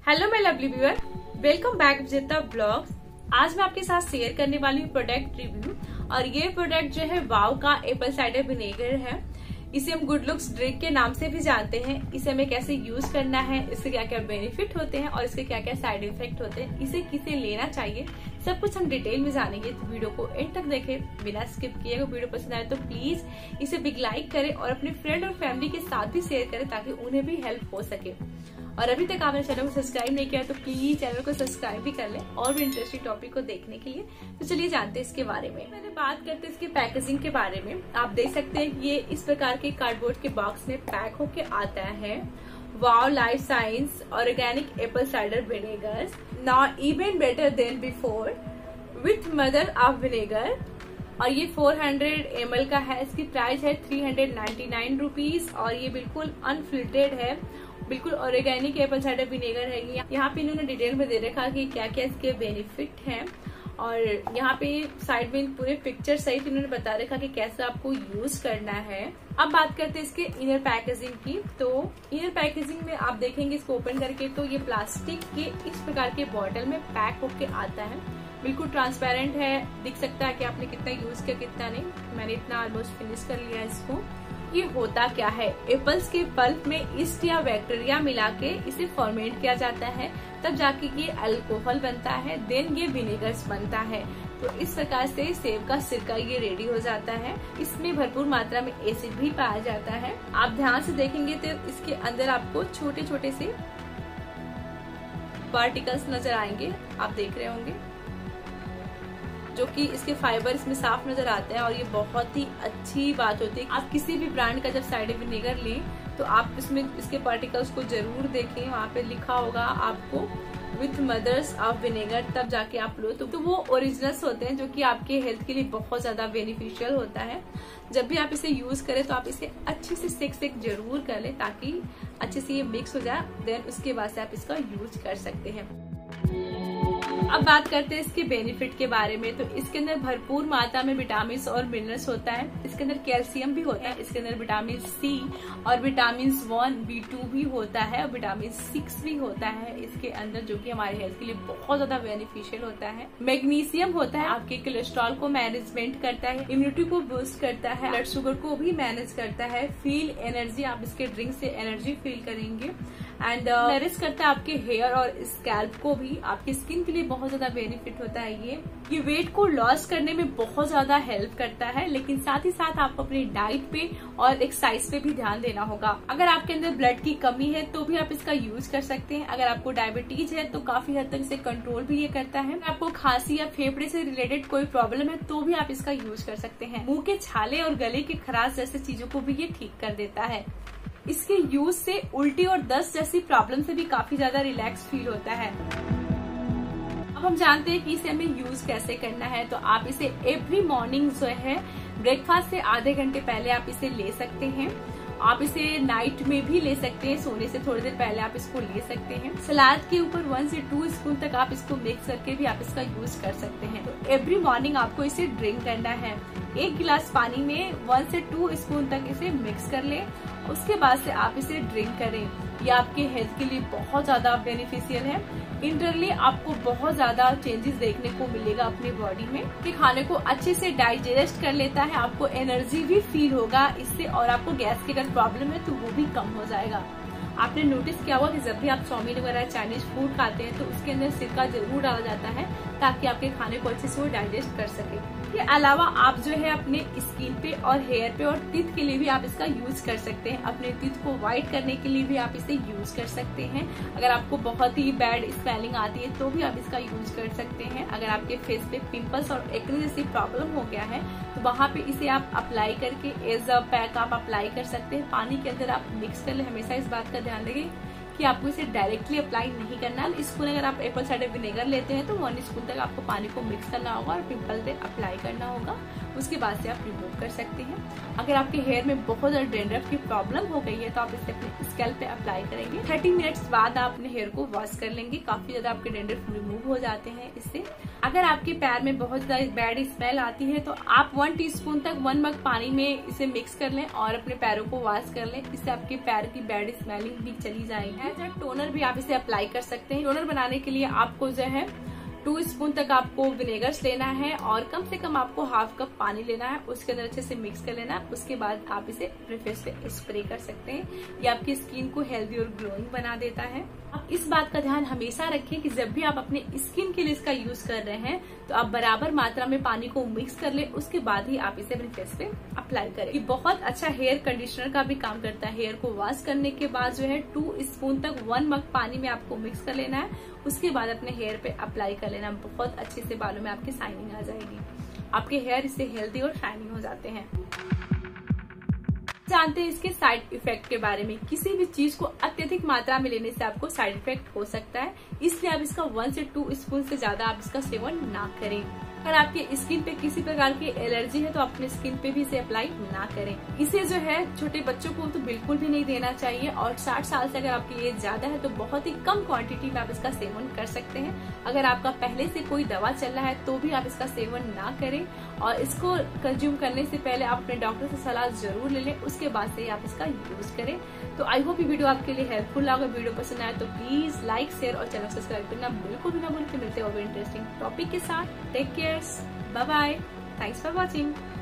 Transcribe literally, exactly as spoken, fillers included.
Hello my lovely viewer, welcome back Vijeta blogs. आज मैं आपके साथ शेयर करने वाली हूँ प्रोडक्ट रिव्यू। और ये प्रोडक्ट जो है वाव का एप्पल साइडर विनेगर है। इसे हम गुड लुक्स ड्रिंक के नाम से भी जानते हैं। इसे हमें कैसे यूज करना है, इससे क्या क्या बेनिफिट होते हैं और इसके क्या क्या साइड इफेक्ट होते हैं, इसे किसे लेना चाहिए, सब कुछ हम डिटेल में जानेंगे। तो वीडियो को एंड तक देखें बिना स्किप किए। अगर वीडियो पसंद आए तो प्लीज इसे बिग लाइक करें और अपने फ्रेंड और फैमिली के साथ भी शेयर करें ताकि उन्हें भी हेल्प हो सके। और अभी तक आपने चैनल को सब्सक्राइब नहीं किया तो प्लीज चैनल को सब्सक्राइब भी कर लें और भी इंटरेस्टिंग टॉपिक को देखने के लिए। तो चलिए जानते हैं इसके बारे में। मैंने बात करते हैं इसके पैकेजिंग के बारे में। आप देख सकते हैं ये इस प्रकार के कार्डबोर्ड के बॉक्स में पैक होके आता है। Wow life science organic apple cider vinegar, now even better than before with mother of vinegar. और ये चार सौ एम एल का है। इसकी प्राइस है three hundred ninety nine rupees और ये बिल्कुल अनफिल्टर्ड है, बिल्कुल ऑर्गेनिक एप्पल साइडर विनेगर है। यहाँ पे इन्होंने डिटेल में दे रखा कि क्या क्या इसके बेनिफिट हैं और यहाँ पे साइड में पूरे पिक्चर सहित इन्होंने बता रखा कि कैसे आपको यूज करना है। अब बात करते हैं इसके इनर पैकेजिंग की। तो इनर पैकेजिंग में आप देखेंगे इसको ओपन करके तो ये प्लास्टिक के इस प्रकार के बॉटल में पैक होके आता है। बिल्कुल ट्रांसपेरेंट है, दिख सकता है कि आपने कितना यूज किया कितना नहीं। मैंने इतना ऑलमोस्ट फिनिश कर लिया इसको। ये होता क्या है, एप्पल्स के पल्प में ईस्ट या बैक्टीरिया मिला के इसे फर्मेंट किया जाता है, तब जाके ये अल्कोहल बनता है, देन ये विनेगर्स बनता है। तो इस प्रकार से सेब का सिरका ये रेडी हो जाता है। इसमें भरपूर मात्रा में एसिड भी पाया जाता है। आप ध्यान से देखेंगे तो इसके अंदर आपको छोटे छोटे से पार्टिकल्स नजर आएंगे, आप देख रहे होंगे, जो कि इसके फाइबर इसमें साफ नजर आते हैं। और ये बहुत ही अच्छी बात होती है। आप किसी भी ब्रांड का जब साइडर विनेगर लें तो आप इसमें इसके पार्टिकल्स को जरूर देखें। वहाँ पे लिखा होगा आपको विथ मदर्स ऑफ विनेगर, तब जाके आप लो। तो, तो वो ओरिजिनल्स होते हैं जो कि आपके हेल्थ के लिए बहुत ज्यादा बेनिफिशियल होता है। जब भी आप इसे यूज करें तो आप इसे अच्छे से सेक सेक जरूर कर लें ताकि अच्छे से ये मिक्स हो जाए। देन उसके बाद से आप इसका यूज कर सकते हैं। अब बात करते हैं इसके बेनिफिट के बारे में। तो इसके अंदर भरपूर मात्रा में विटामिन और मिनरल्स होता है। इसके अंदर कैल्शियम भी होता है। इसके अंदर विटामिन सी और विटामिन वन बी टू भी होता है और विटामिन सिक्स भी होता है इसके अंदर, जो कि हमारे हेल्थ के लिए बहुत ज्यादा बेनिफिशियल होता है। मैग्नीशियम होता है, आपके कोलेस्ट्रॉल को मैनेजमेंट करता है, इम्यूनिटी को बूस्ट करता है, ब्लड शुगर को भी मैनेज करता है। फील एनर्जी, आप इसके ड्रिंक से एनर्जी फील करेंगे। एंड नरिश करता है आपके हेयर और स्कैल्प को भी। आपकी स्किन के लिए बहुत ज्यादा बेनिफिट होता है। ये ये वेट को लॉस करने में बहुत ज्यादा हेल्प करता है, लेकिन साथ ही साथ आपको अपनी डाइट पे और एक्सरसाइज पे भी ध्यान देना होगा। अगर आपके अंदर ब्लड की कमी है तो भी आप इसका यूज कर सकते हैं। अगर आपको डायबिटीज है तो काफी हद तक इसे कंट्रोल भी ये करता है। अगर आपको खांसी या फेफड़े से रिलेटेड कोई प्रॉब्लम है तो भी आप इसका यूज कर सकते हैं। मुंह के छाले और गले की खराश जैसे चीजों को भी ये ठीक कर देता है। इसके यूज से उल्टी और दस्त जैसी प्रॉब्लम से भी काफी ज्यादा रिलैक्स फील होता है। अब हम जानते हैं कि इसे हमें यूज कैसे करना है। तो आप इसे एवरी मॉर्निंग जो है ब्रेकफास्ट से आधे घंटे पहले आप इसे ले सकते हैं। आप इसे नाइट में भी ले सकते हैं, सोने से थोड़ी देर पहले आप इसको ले सकते हैं। सलाद के ऊपर वन से टू स्पून तक आप इसको मिक्स करके भी आप इसका यूज कर सकते हैं। तो एवरी मॉर्निंग आपको इसे ड्रिंक करना है। एक गिलास पानी में वन से टू स्पून तक इसे मिक्स कर लें, उसके बाद से आप इसे ड्रिंक करें। ये आपके हेल्थ के लिए बहुत ज्यादा बेनिफिशियल है। इंटरनली आपको बहुत ज्यादा चेंजेस देखने को मिलेगा अपनी बॉडी में कि खाने को अच्छे से डाइजेस्ट कर लेता है। आपको एनर्जी भी फील होगा इससे और आपको गैस की अगर प्रॉब्लम है तो वो भी कम हो जाएगा। आपने नोटिस किया होगा कि जब भी आप चाउमीन वगैरह चाइनीज फूड खाते हैं तो उसके अंदर सिरका जरूर डाला जाता है ताकि आपके खाने को अच्छे से वो डाइजेस्ट कर सके। इसके अलावा आप जो है अपने स्किन पे और हेयर पे और टीथ के लिए भी आप इसका यूज कर सकते हैं। अपने टीथ को व्हाइट करने के लिए भी आप इसे यूज कर सकते हैं। अगर आपको बहुत ही बैड स्मेलिंग आती है तो भी आप इसका यूज कर सकते हैं। अगर आपके फेस पे पिंपल्स और एक्ने जैसी प्रॉब्लम हो गया है तो वहाँ पे इसे आप अप्लाई करके एज अ पैक आप अप्लाई कर सकते हैं। पानी के अंदर आप मिक्स कर ले। हमेशा इस बात का ध्यान रखें कि आपको इसे डायरेक्टली अप्लाई नहीं करना है। स्पून अगर आप एप्पल साइडर विनेगर लेते हैं तो वन स्पून तक आपको पानी को मिक्स करना होगा और पिंपल पे अप्लाई करना होगा। उसके बाद से आप रिमूव कर सकते हैं। अगर आपके हेयर में बहुत ज्यादा डेंड्रफ की प्रॉब्लम हो गई है तो आप इसे अपने स्कैल्प पे अप्लाई करेंगे। थर्टी मिनट्स बाद आप अपने हेयर को वॉश कर लेंगे। काफी ज्यादा आपके डेंड्रफ रिमूव हो जाते हैं इससे। अगर आपके पैर में बहुत ज्यादा बैड स्मेल आती है तो आप वन टीस्पून तक वन मग पानी में इसे मिक्स कर लें और अपने पैरों को वॉश कर लें। इससे आपके पैर की बैड स्मेलिंग भी चली जाएगी। जो टोनर भी आप इसे अप्लाई कर सकते हैं। टोनर बनाने के लिए आपको जो है टू स्पून तक आपको विनेगर्स लेना है और कम से कम आपको हाफ कप पानी लेना है, उसके अंदर अच्छे से मिक्स कर लेना है। उसके बाद आप इसे अपने फेस पे स्प्रे कर सकते हैं। ये आपकी स्किन को हेल्दी और ग्लोइंग बना देता है। आप इस बात का ध्यान हमेशा रखें कि जब भी आप अपने स्किन के लिए इसका यूज कर रहे हैं तो आप बराबर मात्रा में पानी को मिक्स कर ले, उसके बाद ही आप इसे अपने फेस पे अप्लाई करें। ये बहुत अच्छा हेयर कंडीशनर का भी काम करता है। हेयर को वॉश करने के बाद जो है टू स्पून तक वन मग पानी में आपको मिक्स कर लेना है, उसके बाद अपने हेयर पे अप्लाई कर लेना। बहुत अच्छे से बालों में आपकी शाइनिंग आ जाएगी। आपके हेयर इससे हेल्दी और शाइनिंग हो जाते हैं। जानते हैं इसके साइड इफेक्ट के बारे में। किसी भी चीज को अत्यधिक मात्रा में लेने से आपको साइड इफेक्ट हो सकता है, इसलिए आप इसका वन से टू स्पून से ज्यादा आप इसका सेवन ना करें। अगर आपके स्किन पे किसी प्रकार की एलर्जी है तो अपने स्किन पे भी इसे अप्लाई ना करें। इसे जो है छोटे बच्चों को तो बिल्कुल भी नहीं देना चाहिए और साठ साल से अगर आपकी एज ज्यादा है तो बहुत ही कम क्वांटिटी में आप इसका सेवन कर सकते हैं। अगर आपका पहले से कोई दवा चल रहा है तो भी आप इसका सेवन ना करें और इसको कंज्यूम करने से पहले आप अपने डॉक्टर से सलाह जरूर ले लें, उसके बाद से आप इसका यूज करें। तो आई होप ये वीडियो आपके लिए हेल्पफुल लगा। वीडियो पसंद आया तो प्लीज लाइक शेयर और चैनल सब्सक्राइब करना बिल्कुल भी ना भूलें। मिलते हैं और इंटरेस्टिंग टॉपिक के साथ। Take care, bye bye, thanks for watching.